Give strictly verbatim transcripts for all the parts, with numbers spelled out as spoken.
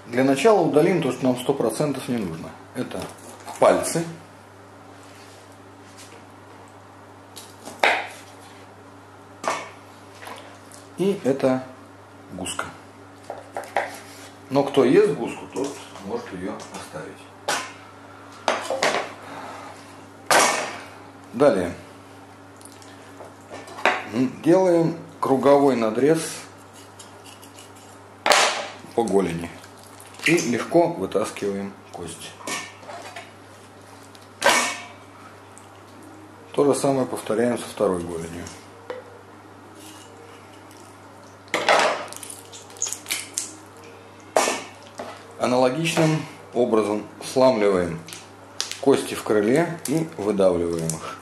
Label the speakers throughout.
Speaker 1: Для начала удалим то, что нам сто процентов не нужно. Это пальцы. И это гуска. Но кто ест гуску, тот может ее оставить. Далее. Делаем круговой надрез по голени. И легко вытаскиваем кость. То же самое повторяем со второй голенью. Аналогичным образом сламливаем кости в крыле и выдавливаем их.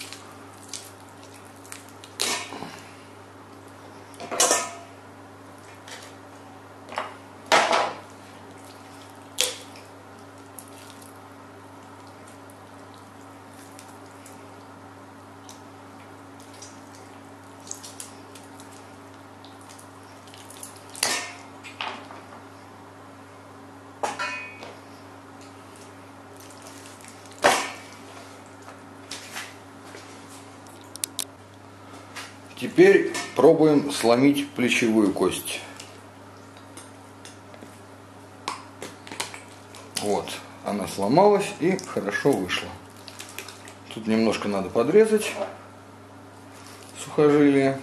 Speaker 1: Теперь пробуем сломить плечевую кость. Вот, она сломалась и хорошо вышла. Тут немножко надо подрезать сухожилие.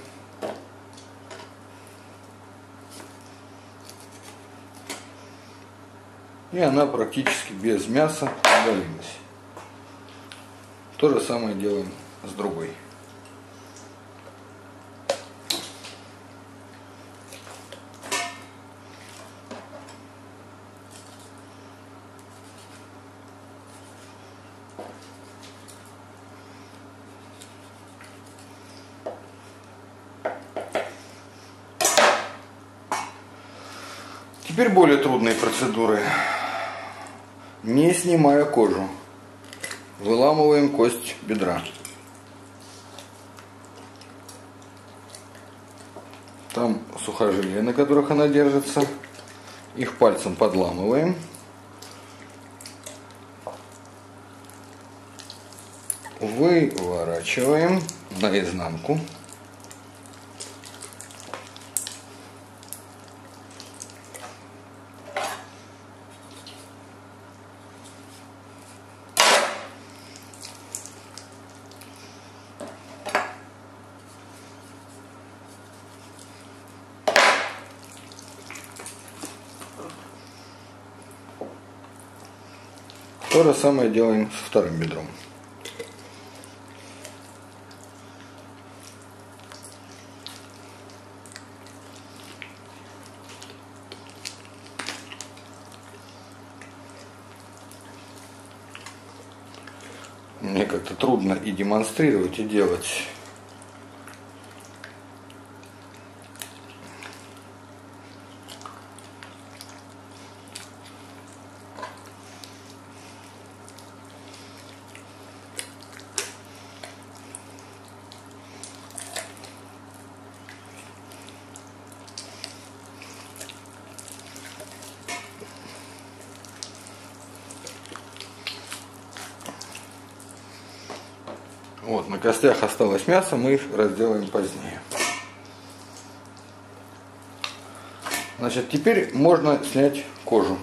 Speaker 1: И она практически без мяса удалилась. То же самое делаем с другой. Теперь более трудные процедуры. Не снимая кожу, выламываем кость бедра. Там сухожилия, на которых она держится. Их пальцем подламываем. Выворачиваем наизнанку. То же самое делаем со вторым бедром. Мне как-то трудно и демонстрировать, и делать. Вот, на костях осталось мясо, мы их разделаем позднее. Значит, теперь можно снять кожу.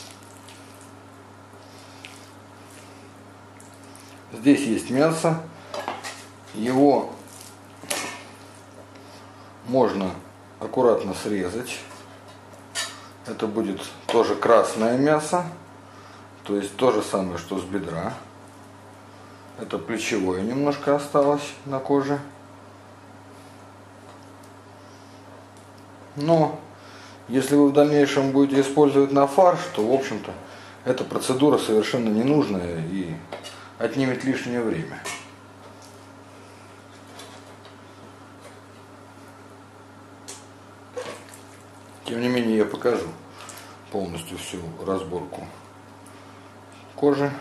Speaker 1: Здесь есть мясо, Его можно аккуратно срезать. Это будет тоже красное мясо, то есть то же самое, что с бедра. Это плечевое немножко осталось на коже. Но если вы в дальнейшем будете использовать на фарш, то, в общем-то, эта процедура совершенно ненужная и отнимет лишнее время. Тем не менее, я покажу полностью всю разборку кожи.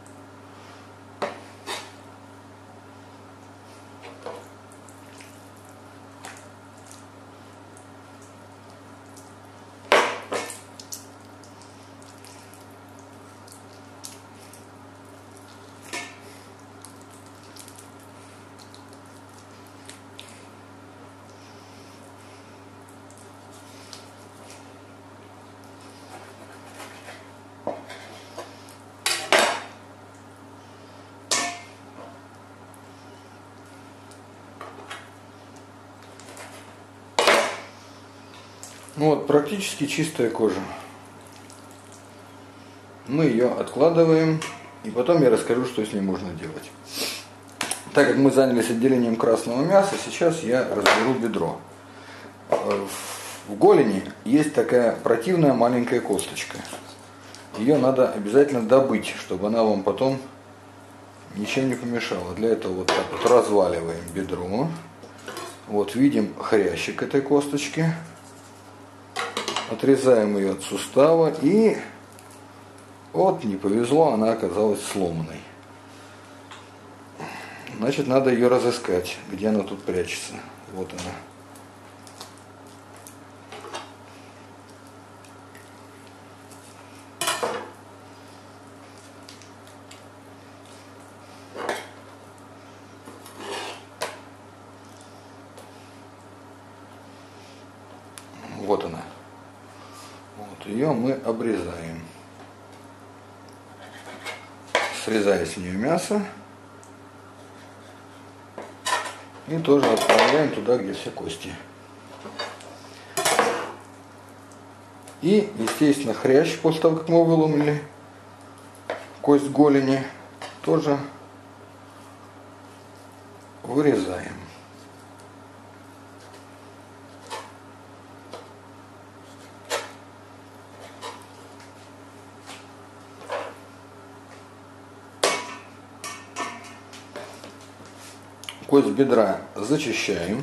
Speaker 1: Ну вот, практически чистая кожа. Мы ее откладываем, и потом я расскажу, что с ней можно делать. Так как мы занялись отделением красного мяса, сейчас я разберу бедро. В голени есть такая противная маленькая косточка. Ее надо обязательно добыть, чтобы она вам потом ничем не помешала. Для этого вот так вот разваливаем бедро. Вот видим хрящик этой косточки. Отрезаем ее от сустава, и вот не повезло, она оказалась сломанной. Значит, надо ее разыскать, где она тут прячется. Вот она. Вот она. Вот ее мы обрезаем. Срезая с нее мясо. И тоже отправляем туда, где все кости. И, естественно, хрящ, после того, как мы выломали кость голени, тоже вырезаем. Кость бедра зачищаем.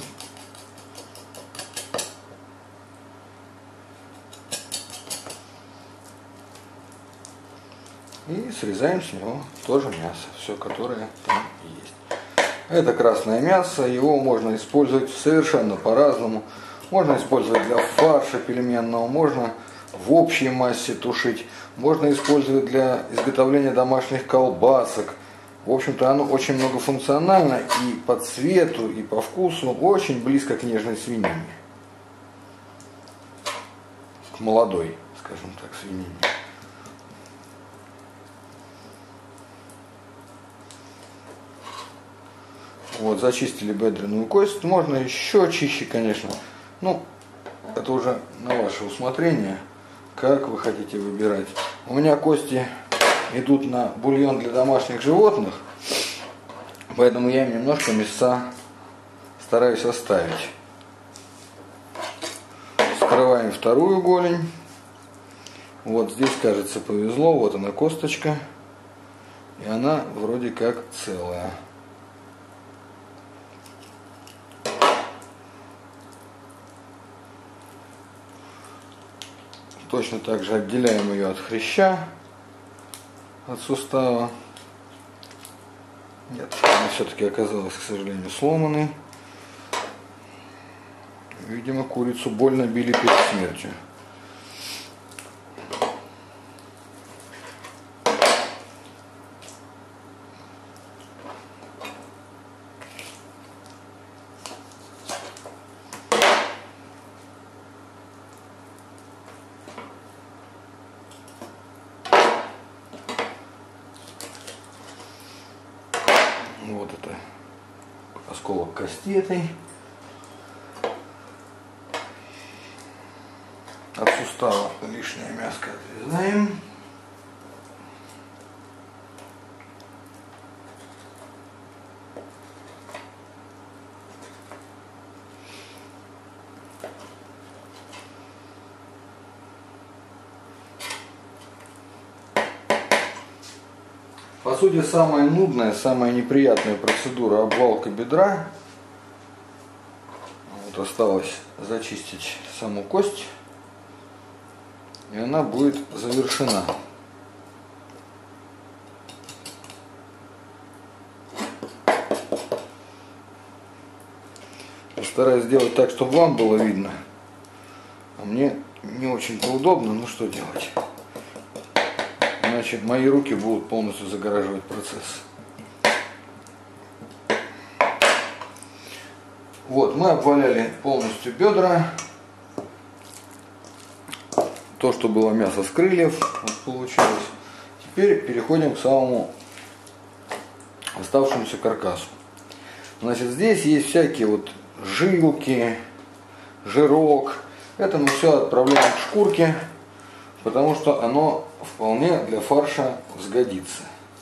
Speaker 1: И срезаем с него тоже мясо, все, которое там есть. Это красное мясо, его можно использовать совершенно по-разному. Можно использовать для фарша пельменного, можно в общей массе тушить, можно использовать для изготовления домашних колбасок. В общем-то, оно очень многофункционально и по цвету, и по вкусу очень близко к нежной свинине. К молодой, скажем так, свинине. Вот, зачистили бедренную кость. Можно еще чище, конечно. Ну, это уже на ваше усмотрение, как вы хотите выбирать. У меня кости идут на бульон для домашних животных, поэтому я им немножко мяса стараюсь оставить. Вскрываем вторую голень. Вот здесь, кажется, повезло. Вот она косточка. И она вроде как целая. Точно так же отделяем ее от хряща, от сустава. Нет, она все-таки оказалась, к сожалению, сломанной. Видимо, курицу больно били перед смертью. Вот это осколок кости этой. От сустава лишнее мяско отрезаем. По сути, самая нудная, самая неприятная процедура обвалка бедра. Вот осталось зачистить саму кость, и она будет завершена. Постараюсь сделать так, чтобы вам было видно, а мне не очень-то удобно, но что делать? Иначе мои руки будут полностью загораживать процесс. Вот, мы обваляли полностью бедра. То, что было мясо с крыльев, вот получилось. Теперь переходим к самому оставшемуся каркасу. Значит, здесь есть всякие вот жилки, жирок. Это мы все отправляем к шкурке, потому что оно вполне для фарша сгодится.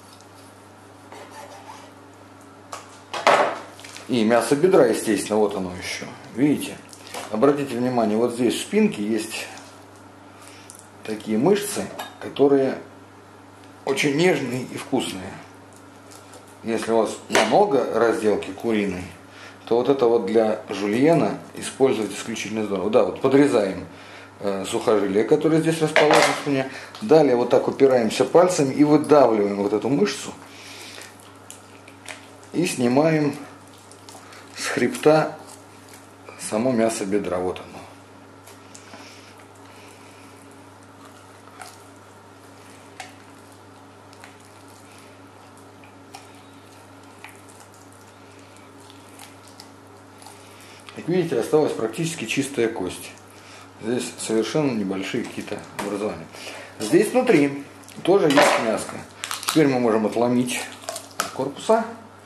Speaker 1: И мясо бедра, естественно, вот оно еще. Видите? Обратите внимание, вот здесь в спинке есть такие мышцы, которые очень нежные и вкусные. Если у вас много разделки куриной, то вот это вот для жульена использовать исключительно здорово. Да, вот подрезаем сухожилие, которое здесь расположено в спине. Далее вот так упираемся пальцами и выдавливаем вот эту мышцу. И снимаем с хребта само мясо бедра. Вот оно. Как видите, осталась практически чистая кость. Здесь совершенно небольшие какие-то образования. Здесь внутри тоже есть мяско. Теперь мы можем отломить от корпуса.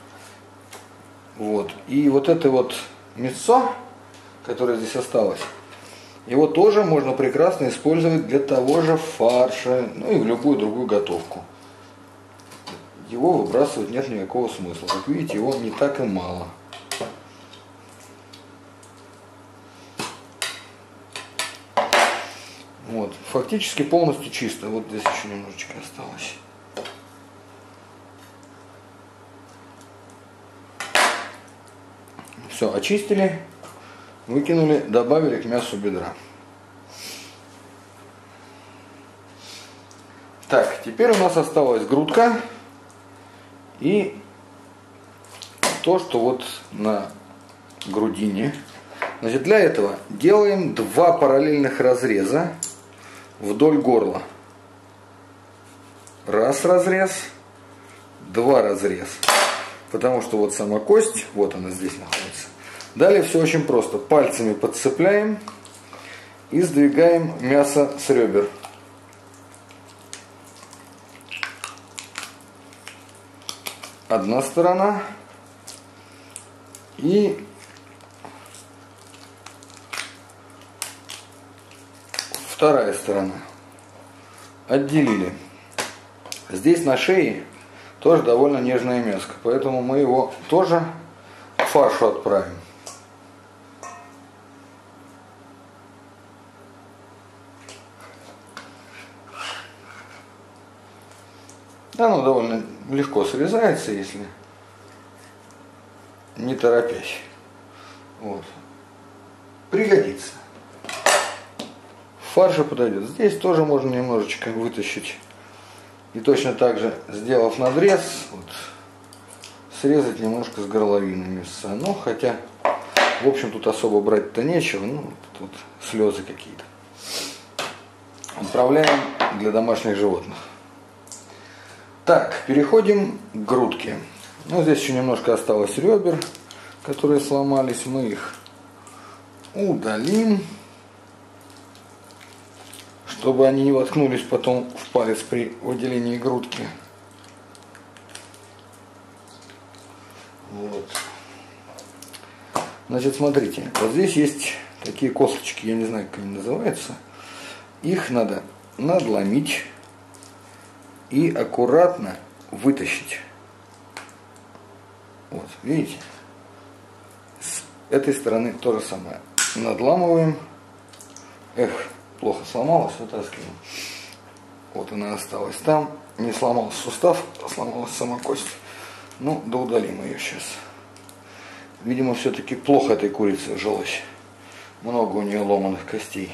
Speaker 1: Вот. И вот это вот мясо, которое здесь осталось, его тоже можно прекрасно использовать для того же фарша, ну и в любую другую готовку. Его выбрасывать нет никакого смысла. Как видите, его не так и мало. Вот, фактически полностью чисто. Вот здесь еще немножечко осталось. Все, очистили, выкинули, добавили к мясу бедра. Так, теперь у нас осталась грудка и то, что вот на грудине. Значит, для этого делаем два параллельных разреза вдоль горла. Раз разрез, два разрез. Потому что вот сама кость, вот она здесь находится. Далее все очень просто. Пальцами подцепляем и сдвигаем мясо с ребер. Одна сторона и вторая сторона. Отделили. Здесь на шее тоже довольно нежное мяско, поэтому мы его тоже к фаршу отправим. Оно довольно легко срезается, если не торопясь. Вот. Пригодится. Фарша подойдет. Здесь тоже можно немножечко вытащить. И точно так же, сделав надрез, вот, срезать немножко с горловины мяса. Ну, хотя, в общем, тут особо брать-то нечего. Ну, тут слезы какие-то. Отправляем для домашних животных. Так, переходим к грудке. Ну, здесь еще немножко осталось ребер, которые сломались. Мы их удалим, чтобы они не воткнулись потом в палец при выделении грудки. Вот. Значит, смотрите, вот здесь есть такие косточки, я не знаю, как они называются. Их надо надломить и аккуратно вытащить. Вот, видите? С этой стороны то же самое. Надламываем. Эх, плохо сломалась, вытаскиваем. Вот она осталась там. Не сломался сустав, сломалась сама кость. Ну, да удалим ее сейчас. Видимо, все-таки плохо этой курице жилось. Много у нее ломаных костей.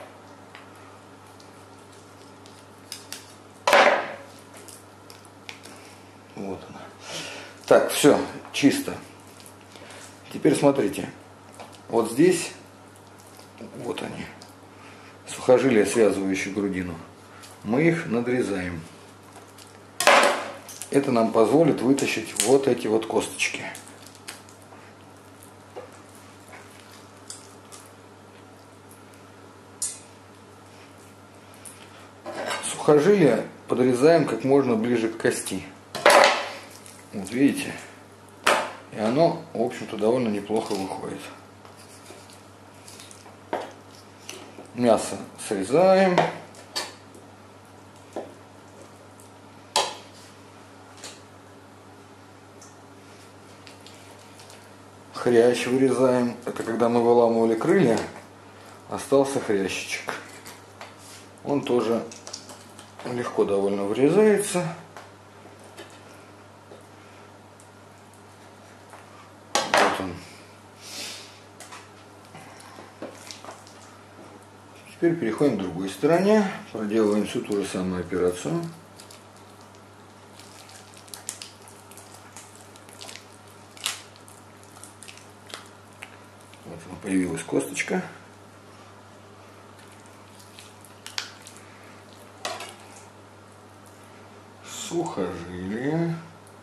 Speaker 1: Вот она. Так, все, чисто. Теперь смотрите. Вот здесь, вот они, сухожилия, связывающие грудину. Мы их надрезаем. Это нам позволит вытащить вот эти вот косточки. Сухожилия подрезаем как можно ближе к кости. Вот видите? И оно, в общем-то, довольно неплохо выходит. Мясо срезаем. Хрящ вырезаем. Это когда мы выламывали крылья, остался хрящичек. Он тоже легко довольно вырезается. Вот он. Теперь переходим к другой стороне. Проделываем всю ту же самую операцию. Вот она, появилась косточка. Сухожилие.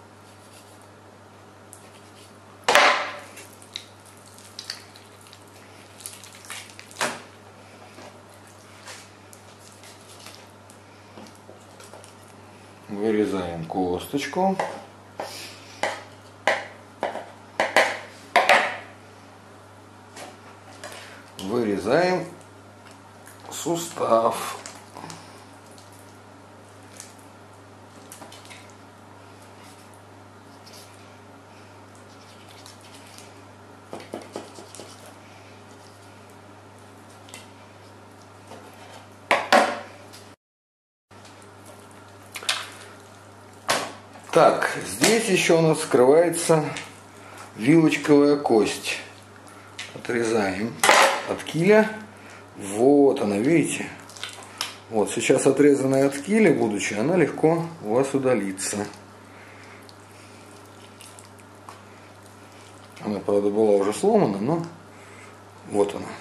Speaker 1: Вырезаем косточку. Вырезаем сустав. Так, здесь еще у нас скрывается вилочковая кость. Отрезаем от киля. Вот она, видите? Вот, сейчас отрезанная от киля, будучи, она легко у вас удалится. Она, правда, была уже сломана, но вот она.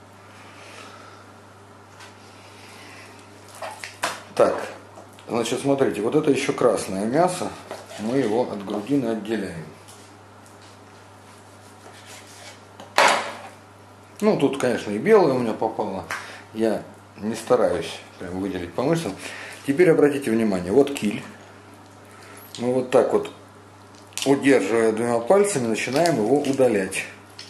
Speaker 1: Так, значит, смотрите, вот это еще красное мясо, мы его от грудины отделяем. Ну, тут, конечно, и белое у меня попало. Я не стараюсь прям выделить по мышцам. Теперь обратите внимание, вот киль. Мы вот так вот, удерживая двумя пальцами, начинаем его удалять.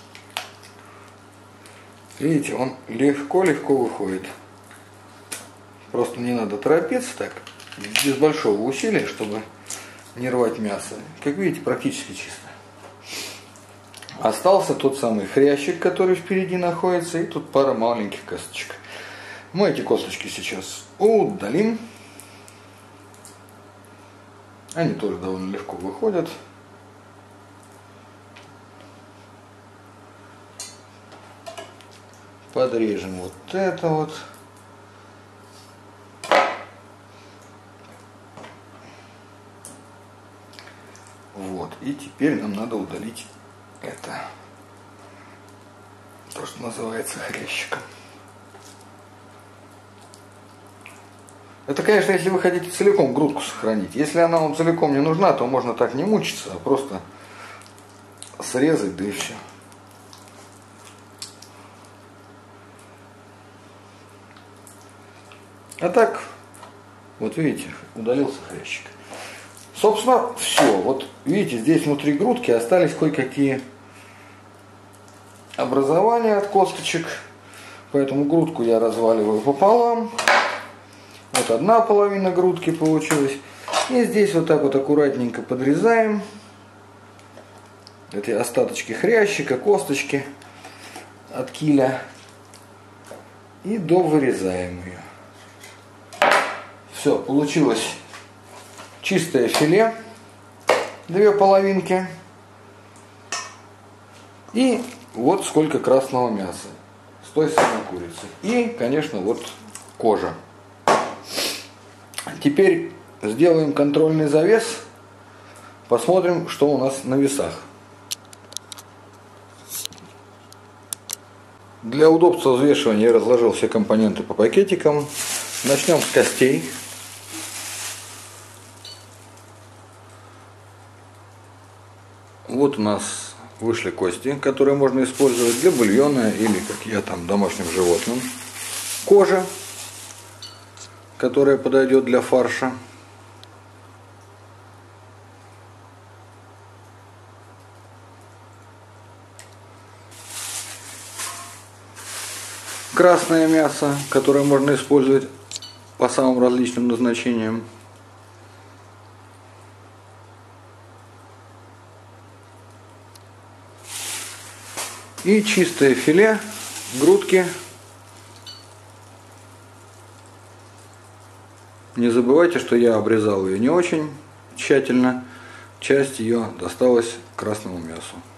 Speaker 1: Видите, он легко-легко выходит. Просто не надо торопиться так, без большого усилия, чтобы не рвать мясо. Как видите, практически чисто. Остался тот самый хрящик, который впереди находится, и тут пара маленьких косточек. Мы эти косточки сейчас удалим. Они тоже довольно легко выходят. Подрежем вот это вот. Вот. И теперь нам надо удалить это. То, что называется хрящиком. Это, конечно, если вы хотите целиком грудку сохранить. Если она вам целиком не нужна, то можно так не мучиться, а просто срезать, да и все. А так, вот видите, удалился хрящик. Собственно, все. Вот видите, здесь внутри грудки остались кое-какие образование от косточек. Поэтому грудку я разваливаю пополам. Вот одна половина грудки получилась. И здесь вот так вот аккуратненько подрезаем эти остаточки хрящика, косточки от киля. И довырезаем ее. Все, получилось чистое филе. Две половинки. И вот сколько красного мяса с той самой курицы. И, конечно, вот кожа. Теперь сделаем контрольный завес. Посмотрим, что у нас на весах. Для удобства взвешивания я разложил все компоненты по пакетикам. Начнем с костей. Вот у нас вышли кости, которые можно использовать для бульона или, как я там, домашним животным. Кожа, которая подойдет для фарша. Красное мясо, которое можно использовать по самым различным назначениям. И чистое филе, грудки. Не забывайте, что я обрезал ее не очень тщательно. Часть ее досталась красному мясу.